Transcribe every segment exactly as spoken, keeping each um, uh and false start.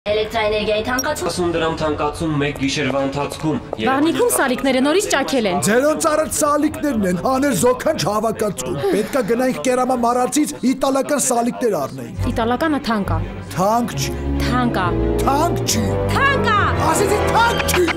Էլեկտրաէներգիայի թանկացում Ասում դրամ թանկացում մեկ գիշերվա ընթացքում Վաղնիքում սալիկները նորից ճաքել են։ Ձերոնց արած սալիկներն են, հաներ զոքանչ հավաքածուն։ Պետքա գնայինք կերամա մարածից իտալական սալիկներ առնեինք։ Իտալականը թանկ է։ Թանկ չի։ Թանկ է։ Թանկ չի։ Թանկ է։ Ասեցի թանկ չի։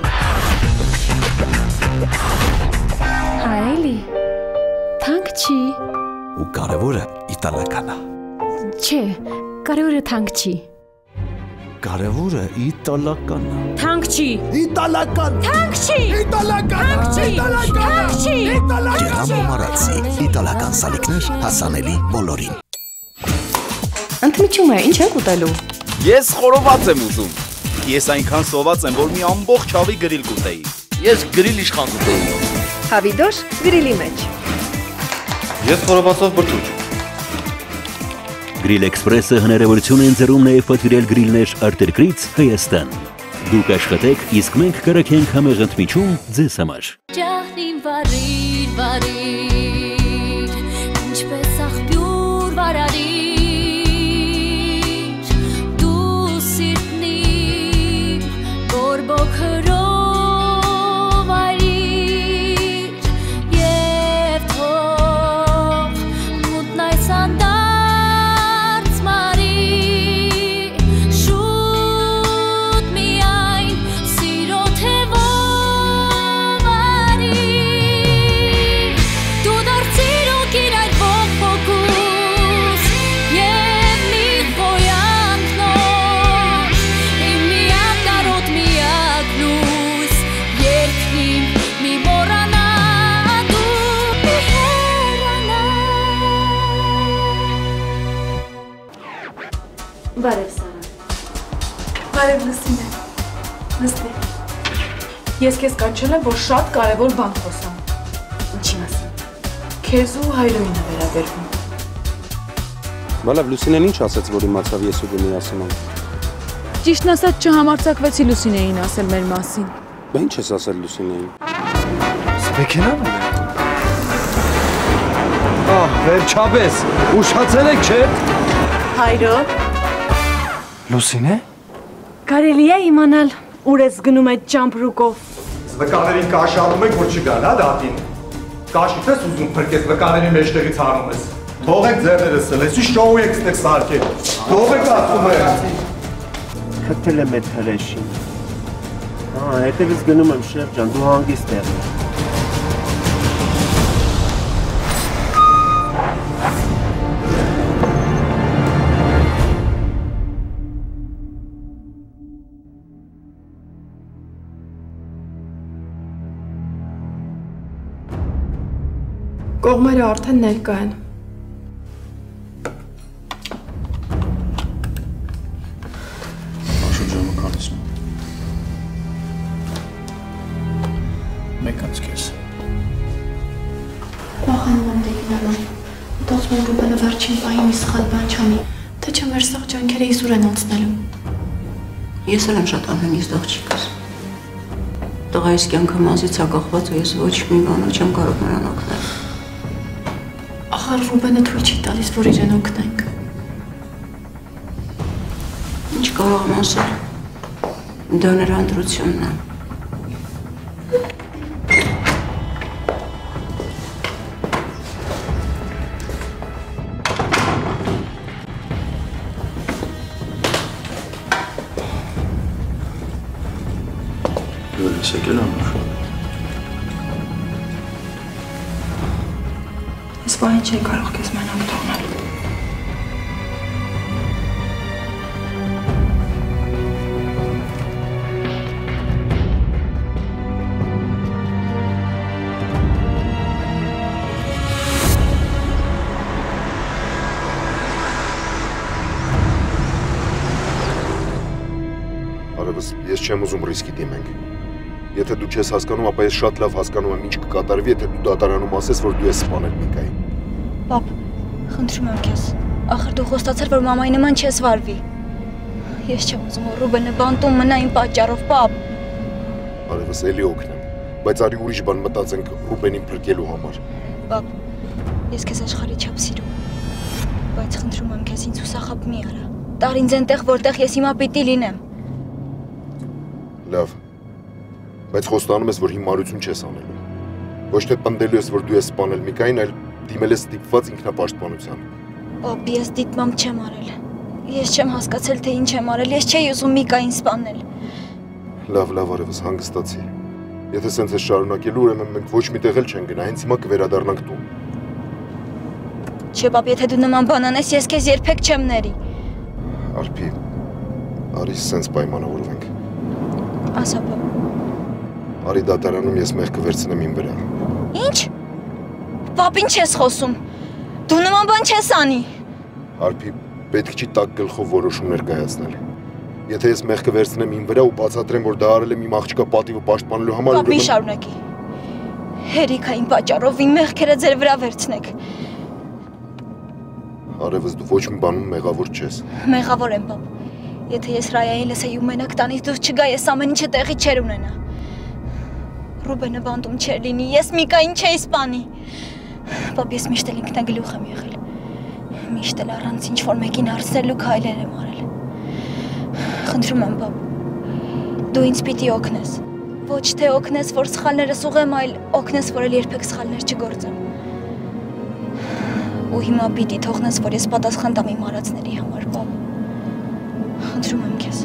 Այլի։ Թանկ չի։ Ու կարևորը իտալական է։ Չէ, կարևորը թանկ չի։ Կարևորը իտալական է։ Թանկ չի։ Իտալական։ Թանկ չի։ Իտալական։ Թանկ չի։ Թանկ չի։ Կերամա մարածի իտալական սալիկներ հասանելի բոլորին։ Ընդմիջում է, ինչ եք ուտելու։ Ես խորոված եմ ուզում։ Ես այնքան սոված եմ, որ մի ամբողջ հավի գրիլ կուտեի։ Ես գրիլ իշխան կուտեի։ Հավիդոշ գրիլի մեջ։ Ես խորովածով բրդուճ։ Գրիլ Էքսպրեսը հնարավորություն են ձեռում նաև պատվիրել գրիլներ արտերկրից Հայաստան։ Դուք աշխատեք, իսկ մենք կրակենք համեղ ընդմիջում ձեզ համար։ Ջահրին վարիր, վարիր Ինչպես աղբյուր վարարիր Դու սիրտնի բորբոքրով արիր Եվ թող մուտն այս անդա Բարև Սարա։ Բարև Լուսինե։ Լուսինե։ Ես քեզ կանչել եմ, որ շատ կարևոր բան խոսամ։ Ինչի մասին։ Քեզ ու Հայրոյին է վերաբերվում։ Բալավ Լուսինեն ինչ ասաց, որ իմացավ ես ու դու միասին ենք։ Ճիշտն ասած չհամարձակվեցի Լուսինեին ասել մեր մասին։ Բա ինչ ես ասել Լուսինեին։ Մեքենան է։ Ահ, վերջապես, ուշացել եք, չէ՞։ Հայրո։ Լուսինե։ Կարելի է իմանալ ուր ես գնում այդ ճամպրուկով։ Վկաներին կաշ անում եք, որ չգան, հա դատին։ Կաշիդ ես ուզում փրկես վկաների մեջտեղից հանում ես։ Թողեք ձեռներս սլես, ի շոու եք ստեղ սարքել։ Թողեք ասում եմ։ Քթել եմ այդ հրեշին։ Հա, հետևից գնում եմ Շերջան, դու հանգիստ եղի։ Կողմերը արդեն ներկա են։ Աշո ժամը քանիսն։ Մեկ անց քեզ։ Վախենում եմ դեպինալու։ Մտածում եմ Ռուբենը վերջին պահին մի սխալ բան չանի, թե չէ մեր սաղ ջանքերը իսուր են անցնելու։ Ես էլ եմ շատ անհանգիստ աղջիկս։ Տղայիս կյանքը մազից է կախված ու ես ոչ մի բանով չեմ կարող նրան օգնել։ Ախր Ռուբենը թույլ չի տալիս, որ իրեն օգնենք։ Ինչ կարող եմ ասել։ Դա նրա ընտրությունն է։ Դու ես եկել ամուր։ Ես վային չի կարող քեզ մենակ թողնել։ Արևս, ես չեմ ուզում ռիսկի դիմենք։ Եթե դու չես հասկանում, ապա ես շատ լավ հասկանում եմ ինչ կկատարվի, եթե դու դատարանում ասես, որ դու ես սպանել Միկային։ Պապ, խնդրում եմ քեզ, ախր դու խոստացար, որ մամայի նման չես վարվի։ Ես չեմ ուզում, որ Ռուբենը բանտում մնա իմ պատճառով, պապ։ Արևս, էլի օգնեմ, բայց արի ուրիշ բան մտածենք Ռուբենին փրկելու համար։ Պապ, ես քեզ աշխարհի չափ սիրում եմ, բայց խնդրում եմ քեզ ինձ հուսախաբ մի արա։ Տար ինձ այնտեղ, որտեղ ես հիմա պիտի լինեմ։ Լավ։ Բայց խոստանում ես, որ հիմարություն չես անելու։ Ոչ թե պնդելու ես, որ դու ես սպանել Միկային, այլ դիմել ես ստիպված ինքնապաշտպանության։ Պապ, ես դիտմամբ չեմ արել։ Ես չեմ հասկացել, թե ինչ եմ արել, ես չէի ուզում Միկային սպանել։ Լավ, լավ, արևս հանգստացի։ Եթե սենց ես շարունակելու, ուրեմն մենք ոչ մի տեղ էլ չեն գնա, հենց հիմա կվերադառնանք տուն։ Չէ, պապ, եթե դու նման բան անես, ես քեզ երբեք չեմ ների։ Արփի, արի սենց պայմանավորվենք։ Ասա, պապ։ Արի դատարանում ես մեղքը վերցնեմ իմ վրա։ Ինչ։ Պապ, ինչ ես խոսում։ Դու նման բան չես անի։ Արփի, պետք չի տաք գլխով որոշումներ կայացնել։ Եթե ես մեղքը վերցնեմ իմ վրա ու բացատրեմ, որ դա արել եմ իմ աղջկա պատիվը պաշտպանելու համար, Պապ, մի շարունակի։ Հերիքային պատճառով իմ մեղքերը ձեր վրա վերցնեք։ Արևս դու ոչ մի բանում մեղավոր չես։ Մեղավոր եմ, պապ։ Եթե ես Ռայային լսեի ու մենակ տանից դուրս չգա, ես ամեն ինչը տեղի չեր ունենա։ Ռուբենը բանտում չեր լինի, ես Միկային չէի սպանի։ Պապ, ես միշտ էլ ինքնագլուխ եմ եղել։ Միշտ էլ առանց ինչ-որ մեկին հարցնելու քայլեր եմ արել։ Խնդրում եմ, պապ, դու ինձ պիտի օգնես։ Ոչ թե օգնես, որ սխալներս ուղեմ, այլ օգնես, որ էլ երբեք սխալներ չգործեմ։ Ու հիմա պիտի թողնես, որ ես պատասխան տամ իմ արածների համար, պապ։ Խնդրում եմ քեզ։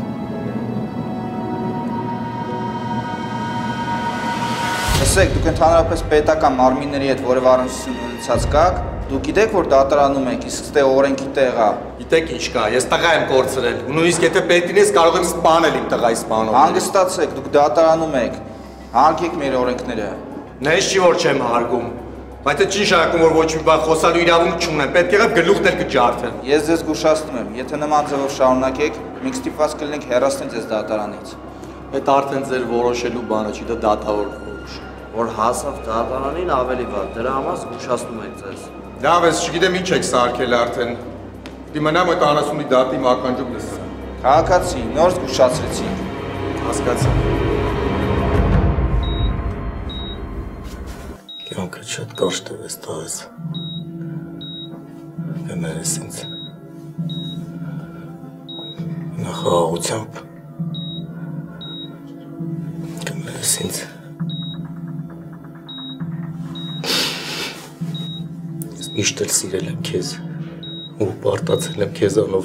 Լսեք, դուք ընդհանրապես պետական մարմինների հետ որևէ առնչություն ունեցած կաք, դուք գիտեք, որ դատարանում եք, իսկ ստե օրենքի տեղ է։ Գիտեք ինչ կա, ես տղա եմ կորցրել, ու նույնիսկ եթե պետք լինես կարող եմ սպանել իմ տղայի սպանողներին։ Հանգստացեք, դուք դատարանում եք, հարգեք մեր օրենքները։ Նես չի որ չեմ հարգում, բայց այդ չի շարքում, որ ոչ մի բան խոսալու իրավունք չունեմ, պետք եղավ գլուխն էլ կջարդեմ։ Ես ձեզ զգուշացնում եմ, եթե նման ձևով շարունակեք, մենք ստիպված կլինենք հեռացնել ձեզ դատարանից։ Այդ արդեն ձեր որոշելու բանը չի, դա դատավոր որոշ։ Որ հասավ դատարանին ավելի վատ, դրա համար զգուշացնում ենք ձեզ։ Լավ, ես չգիտեմ ինչ եք սարքել արդեն։ Դի մնամ այդ անասունի դատի մականջում լսեմ։ Քաղաքացի, նոր զգուշացրեցինք։ Հասկացա։ Կյանքը շատ կարճ տևեց տալես։ Կներես ինձ։ Նախաղաղությամբ։ Կներես ինձ։ Միշտ էլ սիրել եմ քեզ ու պարտացել եմ քեզանով։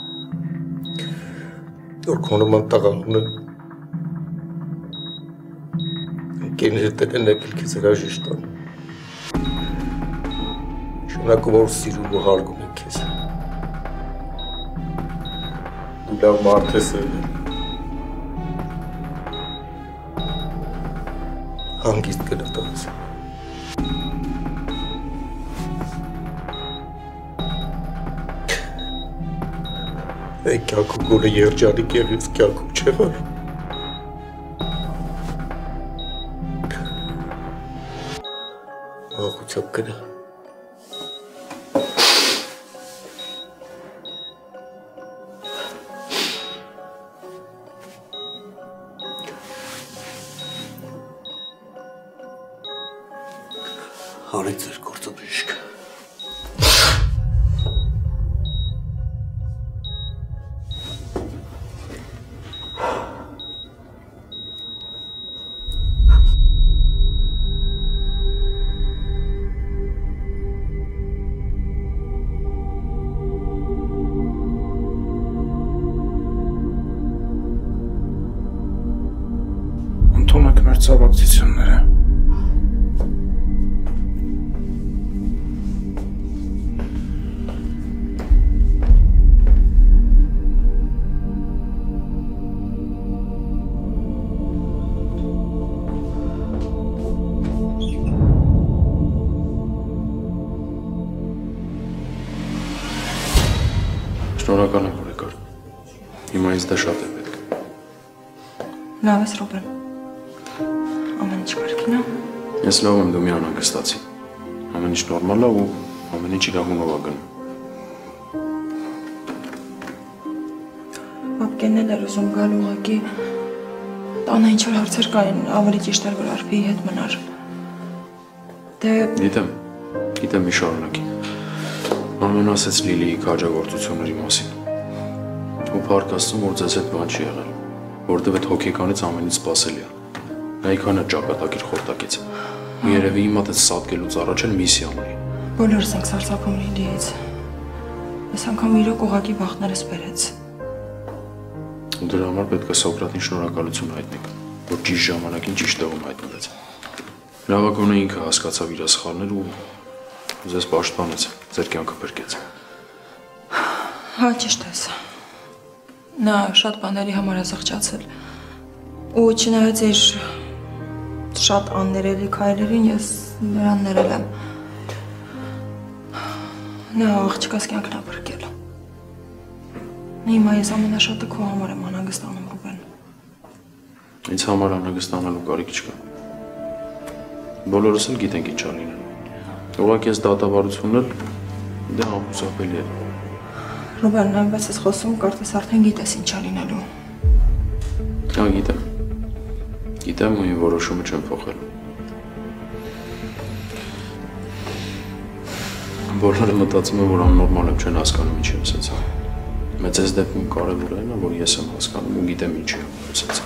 Որ քո նման տղա ունեմ, ընկերներդ էլ են եկել քեզ հրաժեշտ տան։ Շնորհակալ որ սիրում ու հարգում եմ քեզ։ Դու լավ մարդ ես եղել։ Հանգիստ գնա տղաս։ Այդ կյանքում գոլը երջանիկ եղից կյանքում չեղար։ Աղությամբ գնա։ Արեք ձեր գործը բժիշկ։ Ընդունեք մեր ցավակցությունները։ Շնորհակալ եմ, որ եկար։ Հիմա ինձ դա շատ է պետք։ Լավ ես, Ռոբեն։ Ամեն ինչ կարգին է։ Ես լավ եմ, դու մի անհանգստացի։ Ամեն ինչ նորմալ է ու ամեն ինչ իր հունով է գնում։ Պապկենն էլ էր ուզում գալ ուղղակի տանը ինչ-որ հարցեր կային, ավելի ճիշտ էր, որ Արփիի հետ մնար։ Դե Գիտեմ, գիտեմ մի շարունակի։ Ամեն ասեց Լիլիի քաջագործությունների մասին։ Ու փառք Աստծուն, որ ձեզ հետ բան չի եղել։ որտեղ այդ հոգեկանից ամենից սпасելի է։ Նա իքան է ճակատագիր խորտակից։ Ու երևի իմ մոտ սատկելուց առաջ էլ միսիա ունի։ Բոլորս ենք սարսափում Լինդիից։ Այս անգամ իրոք ուղղակի բախտներս բերեց։ Ու դրա համար պետք է Սոկրատին շնորհակալություն հայտնենք, որ ճիշտ ժամանակին ճիշտ տեղում հայտնվեց։ Լավագույնը ինքը հասկացավ իր սխալները ու ձեզ պաշտպանեց, ձեր կյանքը փրկեց։ Հա, ճիշտ ես։ Նա շատ բաների համար է զղջացել։ Ու չնայած իր շատ աններելի քայլերին ես նրան ներել եմ։ Նա աղջկաս կյանքն է փրկել։ Հիմա ես ամենաշատը քո համար եմ անհանգստանում, Ռուբեն։ Ինձ համար անհանգստանալու կարիք չկա։ Բոլորս էլ գիտենք ինչ ա լինելու։ Ուղղակի այս դատավարությունն էլ դե անխուսափելի է։ Ռուբեն, այնպես ես խոսում, կարծես արդեն գիտես ինչ ա լինելու։ Հա, գիտեմ։ Գիտեմ ու իմ որոշումը չեմ փոխել։ Բոլորը մտածում են, որ աննորմալ եմ, չեն հասկանում ինչի եմ սեցա։ Մեծ ես դեպքում կարևոր այն է, որ ես եմ հասկանում ու գիտեմ ինչի եմ սեցա։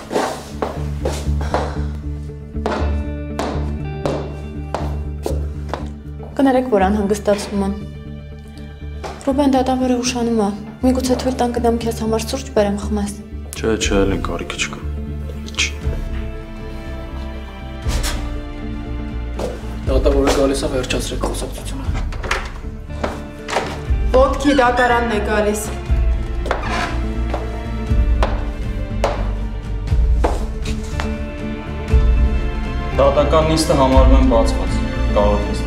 Կներեք, որ անհանգստացնում եմ։ Ռուբեն դատավորը ուշանում է։ Միգուցե թույլ տան կդամ քեզ համար սուրճ բերեմ խմես։ Չէ, չէ, էլ են կարիքը չկա։ Դատավորը գալիս է, վերջացրեք խոսակցությունը։ Ոտքի դատարանն է գալիս։ Դատական նիստը համարում եմ բացված, կարող ես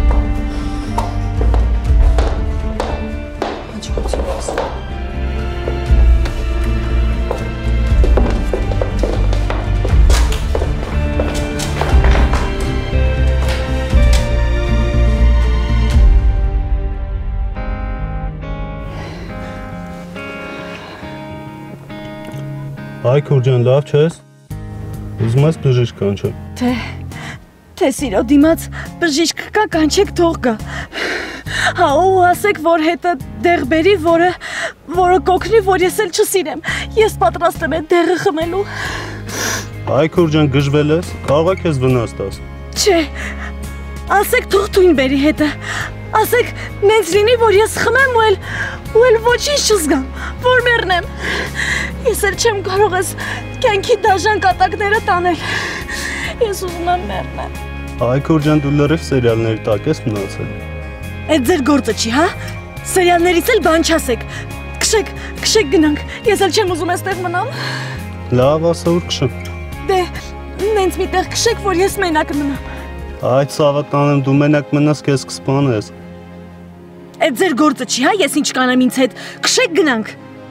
Այ Քուրջան, լավ չես։ Ուզում ես բժիշկ կանչեմ։ Թե թե սիրո դիմաց բժիշկ կա, կանչեք թող գա։ Հա ու ասեք, որ հետը դեղ բերի, որը որը կօգնի, որ ես էլ չսիրեմ։ Ես պատրաստ եմ այդ դեղը խմելու։ Այ Քուրջան, գժվել ես, կարող է քեզ վնաս տաս։ Չէ։ Ասեք թող թույն բերի հետը։ Ասեք, նենց լինի, որ ես խմեմ ու էլ ու էլ ոչինչ չզգամ, որ մեռնեմ։ Ես էլ չեմ կարող ես կյանքի դաժան կատակները տանել։ Ես ուզում եմ մեռնեմ։ Այ Քուրջան, դու լրիվ սերիալների տակ ես մնացել։ Այդ ձեր գործը չի, հա։ Սերիալներից էլ բան չասեք։ Քշեք, քշեք գնանք։ Ես էլ չեմ ուզում այստեղ մնամ։ Լավ, ասա ուր քշեմ։ Դե, նենց մի տեղ քշեք, որ ես մենակ մնամ։ Այդ սավատանեմ, դու մենակ մնաս, քեզ կսպանես։ Այդ ձեր գործը չի, հա, ես ինչ կանեմ ինձ հետ։ Քշեք գնանք։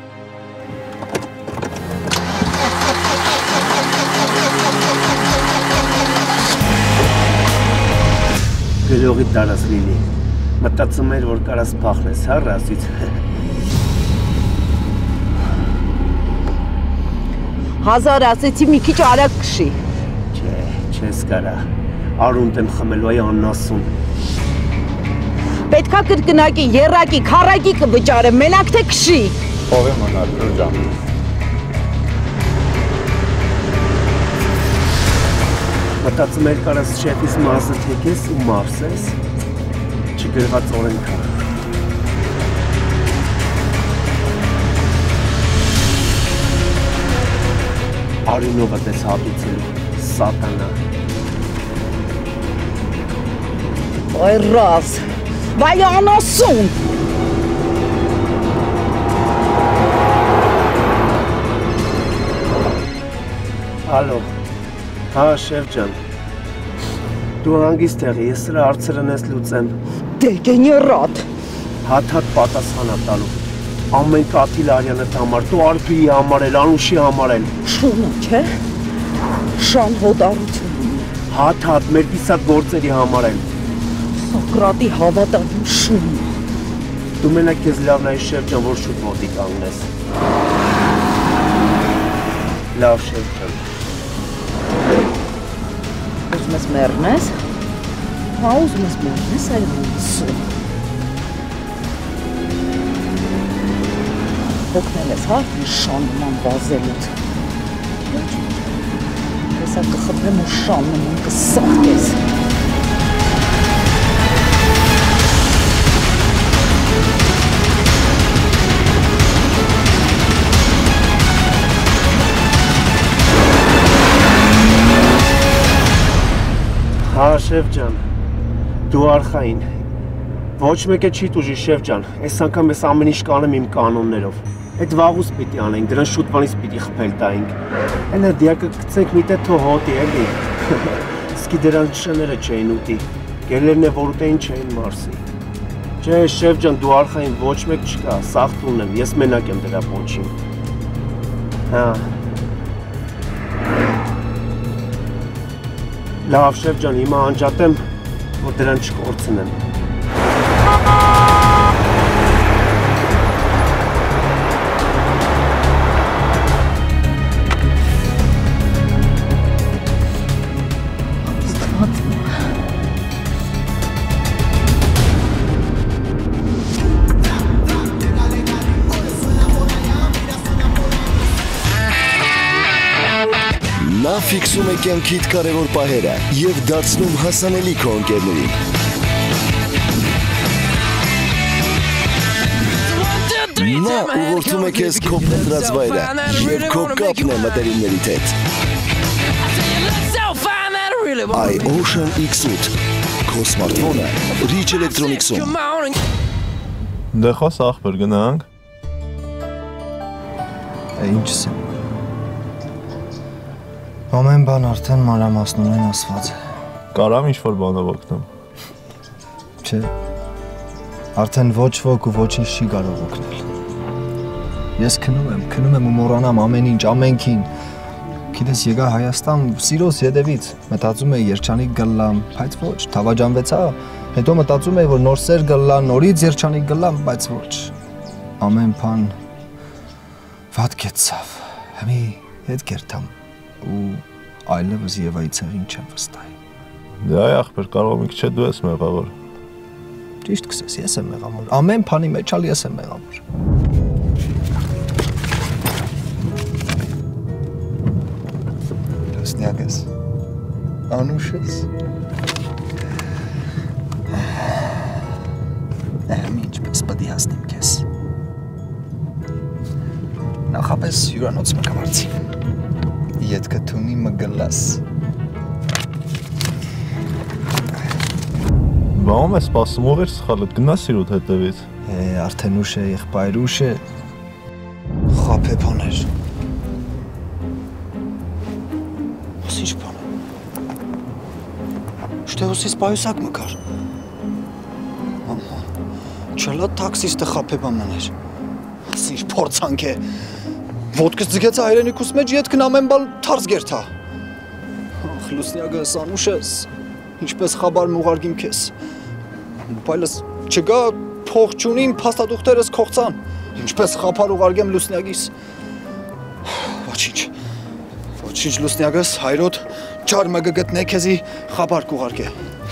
Գլողի տարած լինի։ Մտածում էր, որ կարաս փախնես, հա, ռասից։ Հազար ասեցի մի քիչ արագ քշի։ Չէ, չես կարա։ Արունդ եմ խմելու այ աննասուն։ Պետքա կրկնակի, եռակի, քառակի կվճարեմ, մենակ թե քշի։ Ով է մնալ, Քուրջան։ Մտածում էր կարաս շեֆիս մարզը թեքես ու մարսես, չգրված օրենքա։ Արինովը տես հատուցելու, սատանա։ Այ ռազ, վայ անասուն։ Ալո, հա շեֆ ջան, դու հանգիստ եղի, ես սրա հարցերն ես լուծեմ։ Դե գեներատ։ Հատ-հատ պատասխան եմ տալու, ամեն կաթիլ արյանդ համար, դու Արփիի համար էլ, Անուշի համար էլ։ Շունը, չէ, շան հոտարություն։ Հատ-հատ մեր կիսատ գործերի համար էլ։ Սոկրատի հավատալու շուն։ Դու մենակ քեզ լավ նայ շեֆ ջան, որ շուտ ոտի կանգնես։ Լավ շեֆ ջան։ Ուզում ես մեռնես։ Հա, ուզում ես մեռնես, այլ ուսում։ Հոգնել ես, հա, շան նման վազելուց։ Հեսա կխփեմ ու շաննում ու կսախկես։ Հա, շեֆ ջան, դու արխային, ոչ մեկը չի տուժի, շեֆ ջան, այս անգամ ես ամեն ինչ կանեմ իմ կանոններով, այդ վաղուց պիտի անենք, դրան շուտ բանից պիտի խփել տայինք, էներդիակը կծենք մի տե թո հոտի էլի, սկի դրան շները չէին ուտի, գելերն է որ ուտեին չէին մարսի, չէ, շեֆ ջան, դու արխային ոչ մեկ չկա, սաղ տունն եմ, ես մենակ եմ դրա պոնչին, հա, լավ, շեֆ ջան, հիմա անջատեմ, որ դրան չկորցնեմ։ Նա ֆիքսում է կյանքիդ կարևոր պահերը և դարձնում հասանելի քո ընկերներին։ Նա ուղղորդում է քեզ քո փնտրած վայրը և քո կապն է մտերիմներիդ հետ։ iOcean X ութ քո սմարթֆոնը Rich Electronics-ում։ Դե խոս ախպեր գնանք։ Ինչս է։ Ամեն բան արդեն մանրամասնորեն ասված է։ Կարամ ինչ-որ բանով օգնեմ։ Չէ, արդեն ոչ ոք ու ոչինչ չի կարող օգնել։ Ես քնում եմ, քնում եմ ու մոռանամ ամեն ինչ, ամենքին։ Գիտես, եկա Հայաստան սիրոս յետևից, մտածում էի երջանիկ գլլամ, բայց ոչ, թավաջանվեցա, հետո մտածում էի, որ նոր սեր գլլան, նորից երջանիկ գլլամ, բայց ոչ։ Ամեն բան վատ կեցավ, հմի հետ կերտամ ու այլևս Եվայի ցեղին չեմ վստահի։ Դե այ ախպեր, կարող մի քիչ դու ես մեղավոր։ Ճիշտ կսես, ես եմ մեղավոր։ Ամեն բանի մեջ ալ ես եմ մեղավոր։ Լուսնյակ ես, անուշ ես։ Եմ ինչպես պտի հասնեմ քեզ։ Նախապես հյուրանոց մկավարցի։ Ետքը թունի մգլաս։ Բաղում է սպասում ով էր սխալըտ, գնա սիրուտ հետևից։ Է, արդեն ուշ է, եղբայր ուշ է, խապե բաներ։ Ոս ինչ բան է։ Շտե ոսիս պայուսակ մկար։ Չլա տաքսիստը խապե բաներ։ Ոս ինչ փորձանք է։ Ոտքս ձգեց հայրենիքուս մեջ ետքն ամեն բան թարս գերթա։ Ախ, լուսնյակս, անուշ ես, ինչպես խաբար մուղարգիմ քեզ։ Բայլս չգա փող չունին, փաստադուղթերս քողցան, ինչպես խափար ուղարգեմ լուսնյակիս։ Ոչինչ, ոչինչ լուսնյակս, հայրոտ ճարմը գգտնե քեզի խաբար կուղարգե։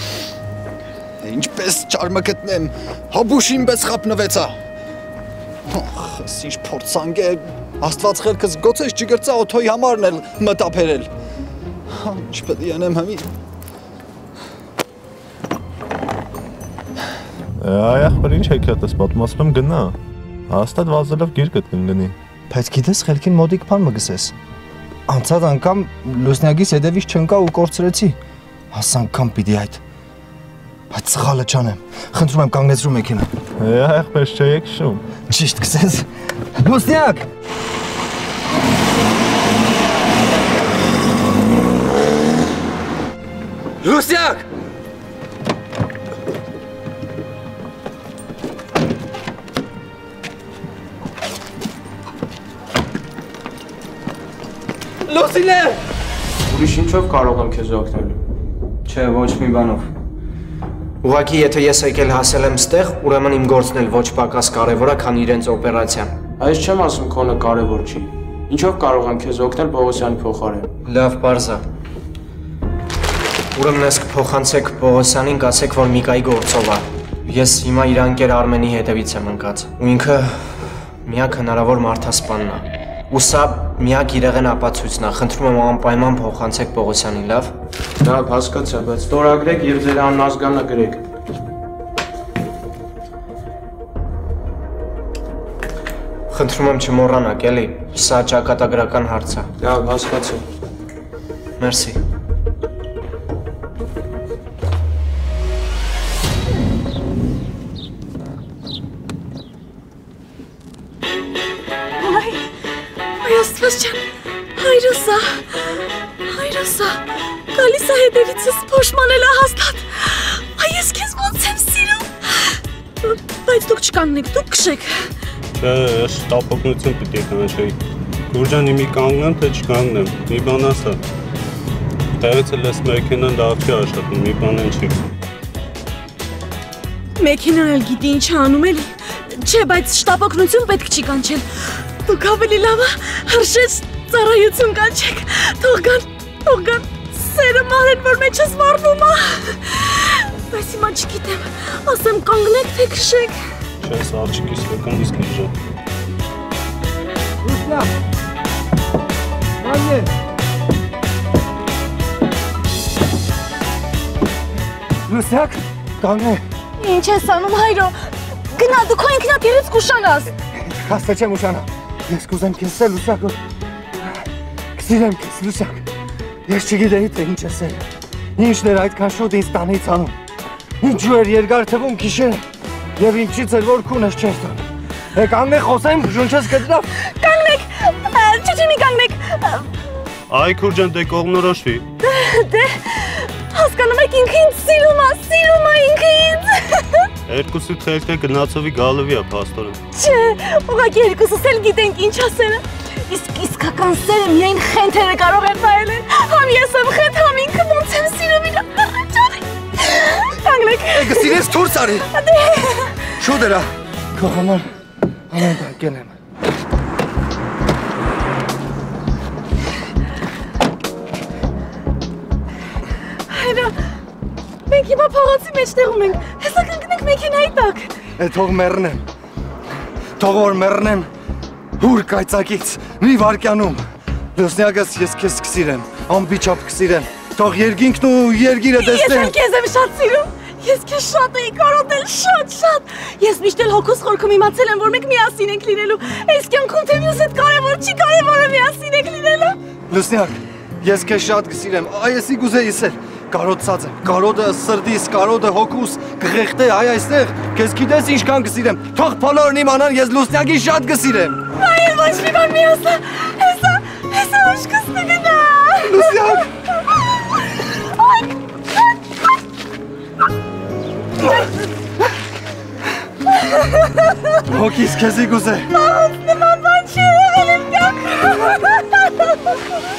Ինչպես ճարմը գտնեմ, հաբուշին պես խապնվեցա։ Ախ, ինչ փորձանք է, Աստված խելքս գոցես չգրծա օթոյի համարն էլ մտապերել։ Ինչ պետք է անեմ համի։ Այ ախպեր ինչ հեքիաթ ես պատմում, ասում եմ գնա։ Հաստատ վազելով գիրկդ կընկնի։ Բայց գիտես խելքին մոդիկ բան մը գսես։ Անցած անգամ լուսնյակիս հետևից չընկա ու կորցրեցի։ Աս անգամ պիտի այդ։ Բայց սխալը չանեմ։ Խնդրում եմ կանգնեցրու մեքենա։ Այ ախպեր չէ եկշում։ Ճիշտ գսես։ Լուսնյակ։ Լուսնյակ։ Լուսինե։ Ուրիշ ինչով կարող եմ քեզ օգնել։ Չէ, ոչ մի բանով։ Ուղղակի եթե ես եկել հասել եմ ստեղ, ուրեմն իմ գործն էլ ոչ պակաս կարևոր է, քան իրենց օպերացիան։ Այս չեմ ասում քոնը կարևոր չի։ Ինչով կարող եմ քեզ օգնել Պողոսյանի փոխարեն։ Լավ, բարձա։ Ուրեմն ես կփոխանցեք Պողոսյանին, կասեք, որ Միկայի գործով է։ Ես հիմա իր անկեր Արմենի հետևից եմ ընկած։ Ու ինքը միակ հնարավոր մարդասպանն է։ Ու սա միակ իրեղեն ապացույցն է, խնդրում եմ անպայման փոխանցեք Պողոսյանին, լավ։ Լավ, հասկացա, բայց ստորագրեք եւ ձեր անազգանը գրեք։ Խնդրում եմ չմոռանաք, էլի, սա ճակատագրական հարց է։ Լավ, հասկացա։ Մերսի։ Աստված ջան, հայրոսա, հայրոսա, գալիս է հետևիցս փոշմանել է հաստատ, այ ես քեզ ոնց եմ սիրում, բայց դուք չկանգնեք, դուք քշեք։ Չէ, ես շտապօգնություն պիտի կանչեի, Գուրջանի մի կանգնեմ, թե չկանգնեմ, մի բան ասա, տեղից էլ ես մեքենան լավ չի աշխատում, մի բան են չի։ Մեքենան էլ գիտի ինչ անում էլի, չէ, բայց շտապօգնություն պետք չի կանչել։ Դուք ավելի լավը հրշեց ծառայություն կանչեք, թող գան, թող գան, սերը մարեն, որ մեջս վառվում է, բայց հիմա չգիտեմ, ասեմ կանգնեք, թե քշեք։ Չէ, սա աղջիկիս վեկան իսկ իժա։ Լուսնա, մաններ, Լուսնակ, կանգնեք։ Ինչ ես անում հայրո, գնա, դու քո ինքնաթիռից կուշանաս։ Հաստա չեմ ուշանա։ Ես կուզեմ քեզ սել Լուսակը, կսիրեմ քեզ Լուսակ, ես չգիտեի թե ինչ ես էլ, ինչն էր այդքան շուտ ինձ տանից անում, ինչու էր երկար թվում գիշերը և ինչից էր որ քունս չեր տան, է կանգնեք խոսեմ բժունչես կտրավ։ Կանգնեք, չիչի մի կանգնեք։ Այ Քուրջան դե կողմնորոշվի։ Դե, հասկանում եք ինքը ինձ սիրում է, սիրում է ինքը ինձ։ Երկուսի թելքը գնացովի գալովի է պաստորը։ Չէ, ուղղակի երկուսս էլ գիտենք ինչ ասելը։ Իսկ իսկական սերը միայն խենթերը կարող են վայելել։ Համ ես եմ խենթ, համ ինքը ոնց եմ սիրում իրա։ Կանգնեք։ Գսիրես թուրս արի։ Շուտ էրա։ Քո համար ամեն բան կենեմ։ Հայրա, մենք հիմա փողոցի մեջտեղում ենք, հեսա կնգնենք մեքենայի տակ։ Է թող մեռնեմ, թող որ մեռնեմ հուր կայծակից, մի վարկյանում։ Լուսնյակս ես քեզ կսիրեմ, ամբիչապ կսիրեմ, թող երկինքն ու երգիրը տեսնեմ։ Ես էլ քեզ եմ շատ սիրում, ես քեզ շատ էի կարոտել, շատ, շատ։ Ես միշտ էլ հոգուս խորքում իմացել եմ, որ մենք միասին ենք լինելու, այս կյանքում թե մյուս հետ կարևոր չի, կարևորը միասին ենք լինելու։ Լուսնյակ, ես քեզ շատ կսիրեմ, այեսի գուզեիս էլ, կարոտցած եմ, կարոտը սրդիս, կարոտը հոգուս, կղեղտե այ այստեղ, քեզ գիտես ինչքան կսիրեմ, թող բոլորն իմանան ես Լուսնյակի շատ կսիրեմ։ Այ ոչ մի բան մի ասա, հեսա, հեսա ուշքս նգնա։ Լուսնյակ։ Հոգիս քեզի գուզե։ Մահուց նման բան չի եղել իմ կյանքում։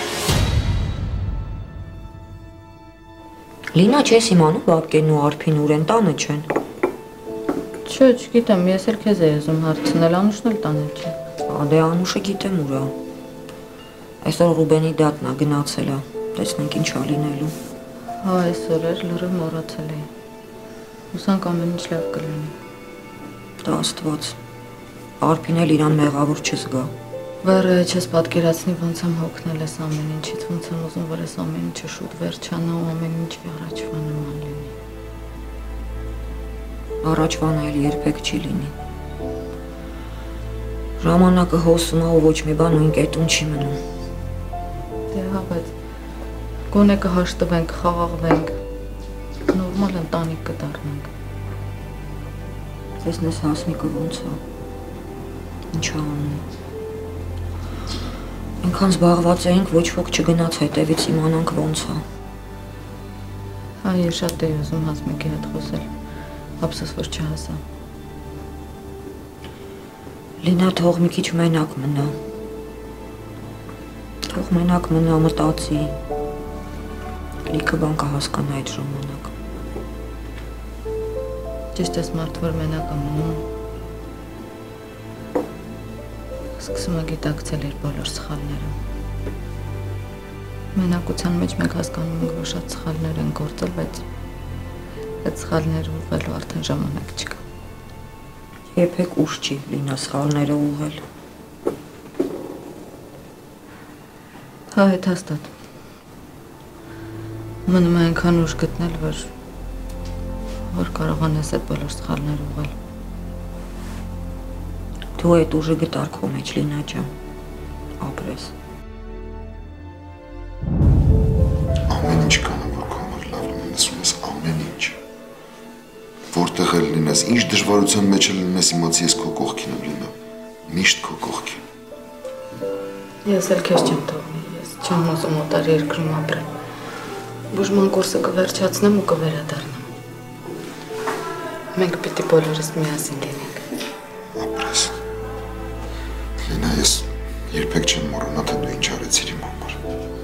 Լինա, չես իմանում բաբկեն ու Արփին ուր են, տանը չեն։ Չէ, չգիտեմ, ես էլ քեզ էի ուզում հարցնել, Անուշն էլ տանել չի։ Դե Անուշը գիտեմ ուր է։ Այսօր Ռուբենի դատն է, գնացել է, տեսնենք ինչ է լինելու։ Հա, այսօր էր լրիվ մոռացել էի։ Հուսանք ամեն ինչ լավ կլինի։ Դա Աստված։ Արփին էլ իրան մեղավոր չզգա։ Վերը չես պատկերացնի ոնց եմ հոգնել ես ամեն ինչից, ոնց եմ ուզում, որ ես ամեն ինչը շուտ վերջանա ու ամեն ինչի առաջվա նման լինի։ Առաջվան այլ երբեք չի լինի։ Ժամանակը հոսում է ու ոչ մի բան նույն կետում չի մնում։ Դե հա, բայց գոնե կհաշտվենք, խաղաղվենք, նորմալ ընտանիք կդառնանք։ Տեսնես Հասմիկը ոնց է, ինչ է անում։ Այնքան զբաղված էինք, ոչ ոք չգնաց հետևից իմանանք ոնց է։ Հա, ես շատ էի ուզում Հասմիկի հետ խոսել, ափսոս որ չհասա։ Լինա, թող մի քիչ մենակ մնա։ Թող մենակ մնա, մտածի։ Լիքը բան կհասկանա այդ ժամանակ։ Ճիշտ ես մարդ, որ մենակ է մնում, սկսում է գիտակցել իր բոլոր սխալները։ Մենակության մեջ մենք հասկանում ենք, որ շատ սխալներ են գործել, բայց այդ սխալները ուղղելու արդեն ժամանակ չկա։ Երբեք ուշ չի Լինա սխալները ուղղել։ Հա, հետ հաստատ։ Մնում է այնքան ուժ գտնել, որ որ կարողանաս այդ բոլոր սխալները ուղղել։ Դու այդ ուժը գտար քո մեջ, Լինա ջան։ Ապրես։ Ամեն ինչ կանեմ, որ քո համար լավ լինես, ունես ամեն ինչ։ Որտեղ էլ լինես, ինչ դժվարության մեջ էլ լինես, իմացի ես քո կողքին եմ լինա։ Միշտ քո կողքին։ Ես էլ քեզ չեմ թողնի, ես չեմ ուզում օտար երկրում ապրել։ Բուժման կուրսը կվերջացնեմ ու կվերադառնամ։ Մենք պիտի բոլորս միասին լինենք։ Ապրես։ Լինա, ես երբեք չեմ մոռանա, թե դու ինչ արեցիր իմ համար։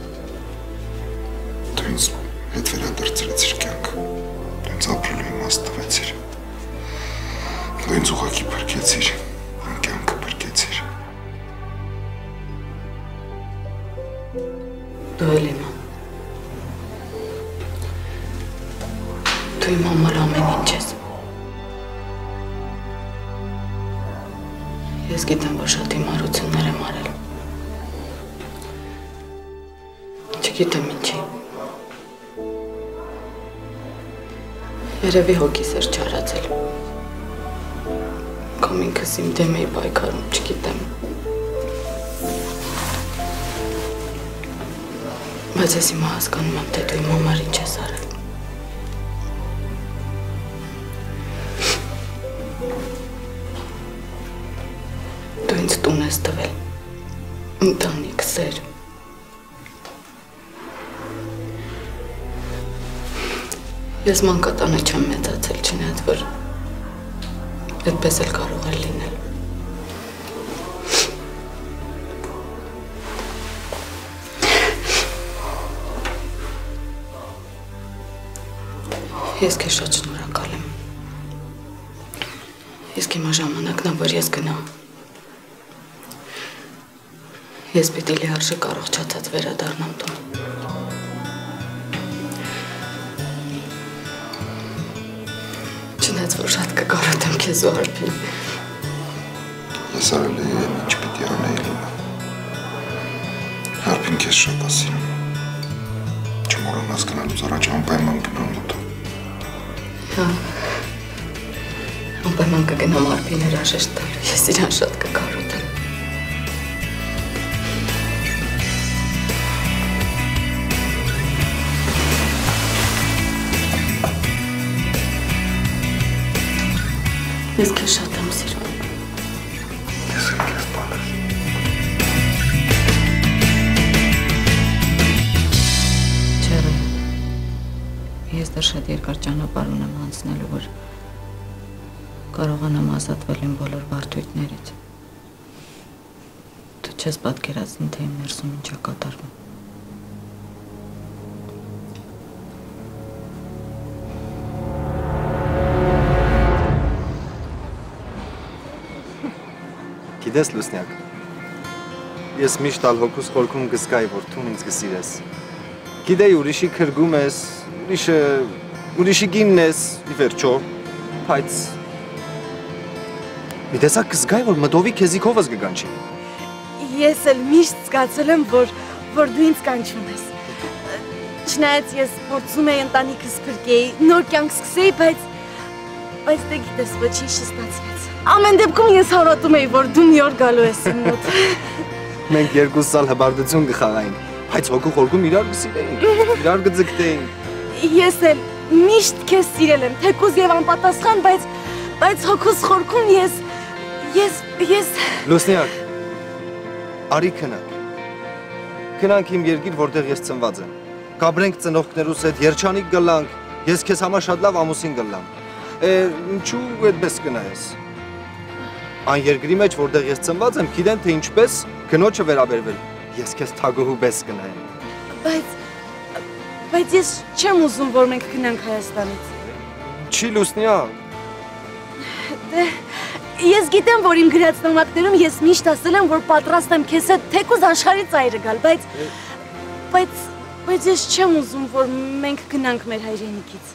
Դու ինձ հետ վերադարձրեցիր կյանքը։ Դու ինձ ապրելու իմաստ տվեցիր։ Դու ինձ ուղղակի փրկեցիր, իմ կյանքը փրկեցիր։ Դու էլ իմա։ Դու իմ համար ամեն ինչ ես։ Ես գիտեմ, որ շատ հիմարություններ եմ արել։ Չգիտեմ ինչի։ Երևի հոգիս էր չարացել։ Կամ ինքս իմ դեմ էի պայքարում, չգիտեմ։ Բայց ես հիմա հասկանում եմ, թե դու իմ համար ինչ ես արել։ Դու ինձ տուն ես տվել, ընտանիք, սեր։ Ես մանկատանը չեմ մեծացել, չնայած որ այդպես էլ կարող էր լինել։ Ես քեզ շատ շնորհակալ եմ։ Իսկ հիմա ժամանակն է, որ ես գնամ։ Ես պիտի լիարժեք առողջացած վերադառնամ տուն։ Չնայած որ շատ կկարոտեմ քեզ ու Արփին։ Ես արել եմ ինչ պիտի անեի Լինա։ Արփին քեզ շատ է սիրում։ Չմոռանաս գնալուց առաջ անպայման գնամ մոտը։ Հա։ Անպայման կգնամ Արփին հրաժեշտ տալու, ես իրան շատ կկարոտեմ։ Ես քեզ շատ եմ սիրում։ Ես եմ քեզ բանես։ Չերը, ես դեռ շատ երկար ճանապարհ ունեմ անցնելու, որ կարողանամ ազատվել իմ բոլոր բարդույթներից։ Դու չես պատկերացնի, թե իմ ներսում ինչ է կատարվում։ Գիտես Լուսնյակ, ես միշտ ալ հոգուս խորքում գսկայի, որ թուն ինձ գսիրես։ Գիտեի ուրիշի քրգում ես, ուրիշը, ուրիշի գինն ես, ի վերջո, բայց մի տեսակ կզգայի, որ մտովի քեզի քովս կգանչի։ Ես էլ միշտ զգացել եմ, որ որ դու ինձ կանչում ես։ Չնայած ես փորձում էի ընտանիքս փրկեի, նոր կյանք սկսեի, բայց բայց դե գիտես, ոչինչ չստացվեց։ Ամեն դեպքում ես հարոտում էի, որ դու մի օր գալու ես իմ մոտ։ Մենք երկու սալ հբարդություն կխաղայինք, բայց հոգու խորքում իրար կսիրեինք, իրար կձգտեինք։ Ես էլ միշտ քեզ սիրել եմ, թեկուզ եւ անպատասխան, բայց բայց հոգուս խորքում ես ես ես Լուսնյակ, արի քնանք։ Քնանք իմ երկիր, որտեղ ես ծնված եմ։ Կաբրենք ծնողքներուս հետ, երջանիկ գլանք, ես քեզ համար շատ լավ ամուսին գլամ։ Ինչու այդպես կնայես։ Այն երկրի մեջ, որտեղ ես ծնված եմ, գիտեն թե ինչպես գնոջը վերաբերվել։ Ես քեզ թագուհու պես կնայեմ։ Բայց բայց ես չեմ ուզում, որ մենք գնանք Հայաստանից։ Չի Լուսնյակ։ Դե ես գիտեմ, որ իմ գրած նամակներում ես միշտ ասել եմ, որ պատրաստ եմ քեզ հետ թեկուզ աշխարհի ծայրը գալ, բայց բայց բայց ես չեմ ուզում, որ մենք գնանք մեր հայրենիքից։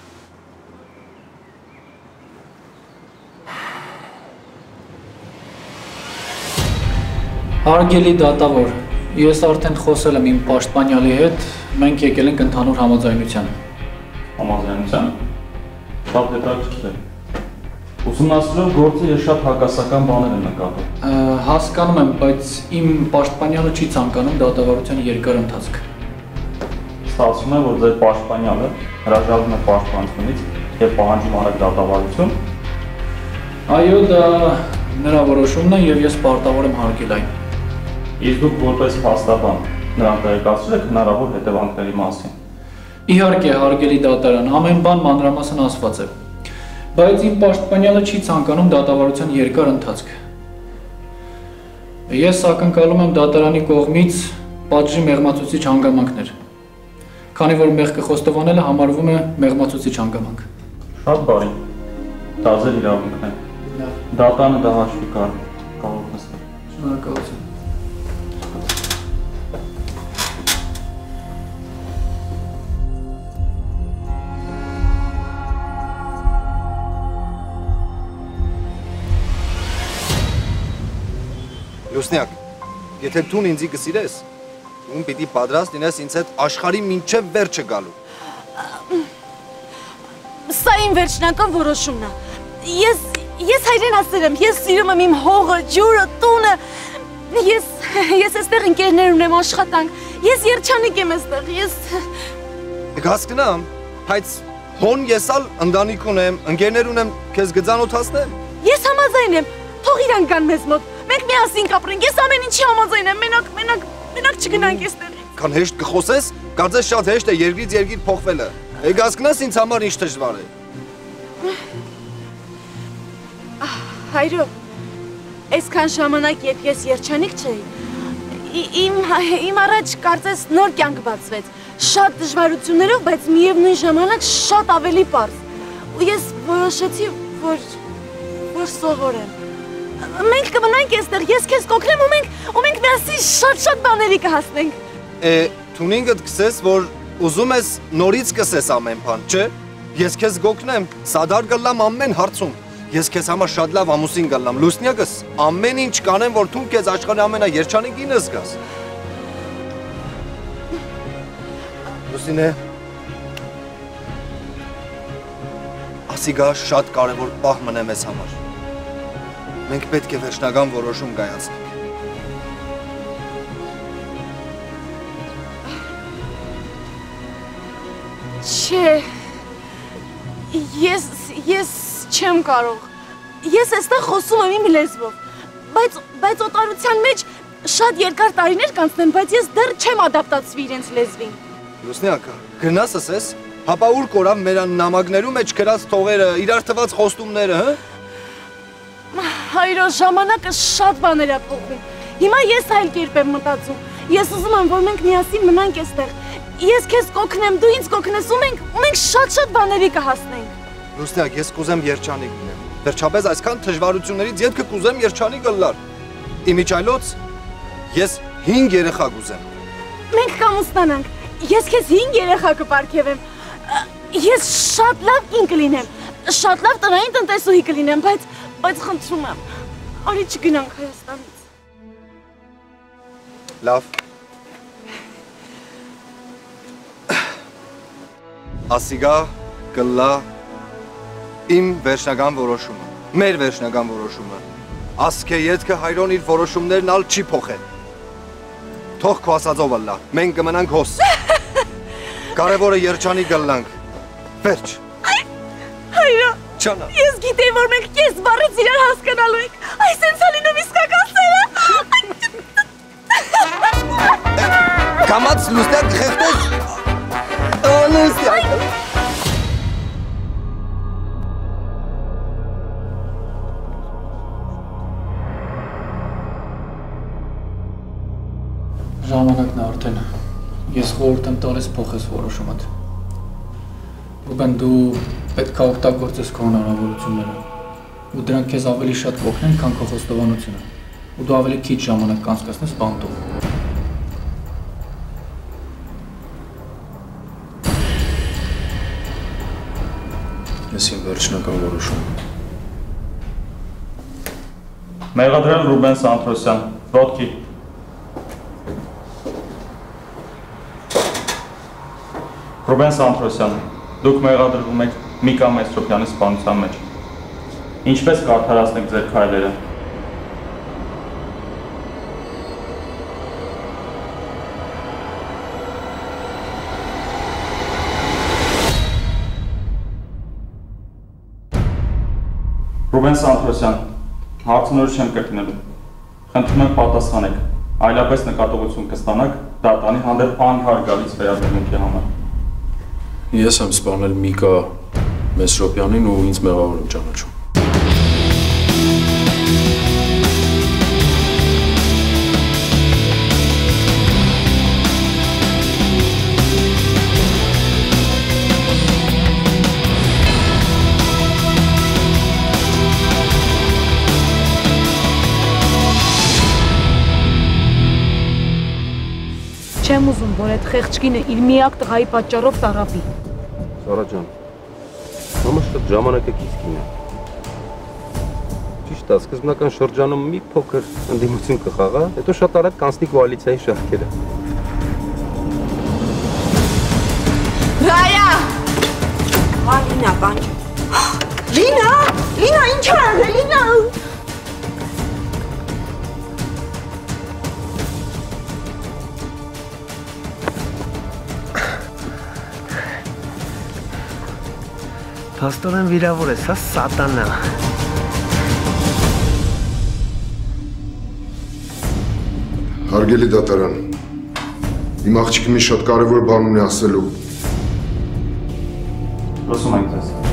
Հարգելի դատավոր, Ես արդեն խոսել եմ իմ պաշտպանյալի հետ, մենք եկել ենք ընդհանուր համաձայնության։ Համաձայնության։ Շատ հետաքրքիր է։ Ուսումնասիրելով գործը ես շատ հակասական բաներ եմ նկատել։ Հասկանում եմ, բայց իմ պաշտպանյալը չի ցանկանում դատավարության երկար ընթացք։ Ստացվում է, որ ձեր պաշտպանյալը հրաժարվում է պաշտպանությունից եւ պահանջում արագ դատավարություն։ Այո, դա նրա որոշումն է եւ ես պարտավոր եմ հարգել այն։ Իսկ դուք որպես փաստաբան նրան տեղեկացրել եք հնարավոր հետևանքների մասին։ Իհարկե, հարգելի դատարան, ամեն բան մանրամասն ասված է։ Բայց իմ պաշտպանյալը չի ցանկանում դատավարության երկար ընթացք։ Ես ակնկալում եմ դատարանի կողմից պատժի մեղմացուցիչ հանգամանքներ, քանի որ մեղքը խոստովանելը համարվում է մեղմացուցիչ հանգամանք։ Շատ բարի։ Դա ձեր իրավունքն է։ Դատանը դա հաշվի կար, կարող նստել։ Շնորհակալություն։ Լուսնյակ, եթե դու ինձ կսիրես, դու պիտի պատրաստ լինես ինձ հետ աշխարհի մինչև վերջը գալու։ Սա իմ վերջնական որոշումն է։ Ես ես հայրեն ասել եմ, ես սիրում եմ իմ հողը, ջուրը, տունը։ Ես ես այստեղ ընկերներ ունեմ, աշխատանք։ Ես երջանիկ եմ այստեղ։ Ես Հասկնամ, բայց հոն ես ալ ընտանիք ունեմ, ընկերներ ունեմ, քեզ գծանոթացնեմ։ Ես համաձայն եմ։ Թող իրան գան մեզ մոտ։ Մենք միասին կապրենք, ես ամեն ինչի համաձայն եմ, մենակ, մենակ, մենակ չգնանք այստեղից։ Քան հեշտ կխոսես, կարծես շատ հեշտ է երկրից երկիր փոխվելը։ Եկ հասկնաս ինձ համար ինչ դժվար է։ Հայրո, այսքան ժամանակ, երբ ես երջանիկ չէի, իմ իմ առաջ կարծես նոր կյանք բացվեց, շատ դժվարություններով, բայց միևնույն ժամանակ շատ ավելի պարզ։ Ու ես որոշեցի, որ որ սովորեմ։ Մենք կմնանք այստեղ, ես քեզ կօգնեմ ու մենք ու մենք միասին շատ-շատ բաների կհասնենք։ Է, թունինգդ կսես, որ ուզում ես նորից կսես ամեն բան, չէ՞։ Ես քեզ կօգնեմ, սադար կլամ ամեն հարցում։ Ես քեզ համար շատ լավ ամուսին կլամ, լուսնյակս, ամեն ինչ կանեմ, որ դու քեզ աշխարհի ամենաերջանիկին զգաս։ Լուսինե, ասիգա շատ կարևոր պահ մնա մեզ համար։ Մենք պետք է վերջնական որոշում կայացնենք։ Չէ, ես, ես չեմ կարող, ես այստեղ խոսում եմ իմ լեզվով, բայց, բայց օտարության մեջ շատ երկար տարիներ կանցնեմ, բայց ես դեռ չեմ ադապտացվի իրենց լեզվին։ Լուսնյակը, գնաս ասես, հապա ուր կորավ մեր նամակներու մեջ գրած թողերը, իրար տված խոստումները, հը? Հայրո, ժամանակը շատ բաներ է փոխվում։ Հիմա ես այլ կերպ եմ մտածում։ Ես ուզում եմ, որ մենք միասին մնանք այստեղ։ Ես քեզ կօգնեմ, դու ինձ կօգնես ու մենք ու մենք շատ-շատ բաների կհասնենք։ Լուսնյակ, ես կուզեմ երջանիկ լինեմ։ Վերջապես այսքան դժվարություններից ետքը կուզեմ երջանիկ լար։ Իմիջայլոց ես հինգ երեխա կուզեմ։ Մենք կամուսնանանք։ Ես քեզ հինգ երեխա կպարգևեմ։ Ես շատ լավ կին կլինեմ։ Շատ լավ տնային տնտեսուհի կլինեմ, բայց բայց խնդրում եմ, արի չգնանք Հայաստանից։ Լավ։ Ասիգա կլա իմ վերջնական որոշումը, մեր վերջնական որոշումը։ Ասկե ետքը հայրոն իր որոշումներն ալ չի փոխել։ Թող քո ասածով ալլա, մենք կմնանք հոս։ Կարևորը երջանիկ գլանք։ Վերջ։ Հայրո, Չանա։ Ես գիտեի, որ մենք կես բառից իրար հասկանալու ենք։ Այս են սալինում իսկական սերը։ Կամաց լուսնյակ խեղտոց։ Լուսնյակ։ Ժամանակն է արդեն։ Ես խորհուրդ եմ տալիս փոխես որոշումդ։ Ռուբեն, դու պետք է օգտագործես քո հնարավորությունները ու դրանք քեզ ավելի շատ կօգնեն, քան քո խոստովանությունը։ Ու դու ավելի քիչ ժամանակ կանցկացնես բանտում։ Ես իմ վերջնական որոշում։ Մեղադրել Ռուբեն Սանթրոսյան, ոտքի։ Ռուբեն Սանթրոսյան, դուք մեղադրվում եք Միկա Մեսրոպյանի սպանության մեջ։ Ինչպես կարդարացնեք ձեր քայլերը։ Ռուբեն Սանթրոսյան, հարցը նոր չեմ կրկնելու։ Խնդրում եմ պատասխանեք, այլապես նկատողություն կստանաք դատարանի հանդեպ անհարգալից վերաբերմունքի համար։ Ես եմ սպանել Միկա Մեսրոպյանին ու ինձ մեղավոր եմ ճանաչում։ Չեմ ուզում, որ այդ խեղճ կինը իր միակ տղայի պատճառով տարապի։ Սարա ջան, մամա շատ ժամանակակից կին է։ Ճիշտ է, սկզբնական շրջանում մի փոքր ընդդիմություն կխաղա, հետո շատ արագ կանցնի կոալիցիայի շարքերը։ Ռայա! Հա, Լինա, կանչ։ Լինա, Լինա, ինչ ա եղել, Լինա։ Փաստորեն վիրավոր ես, հա սատանա։ Հարգելի դատարան, իմ աղջիկը մի շատ կարևոր բան ունի ասելու։ Լսում ենք ձեզ։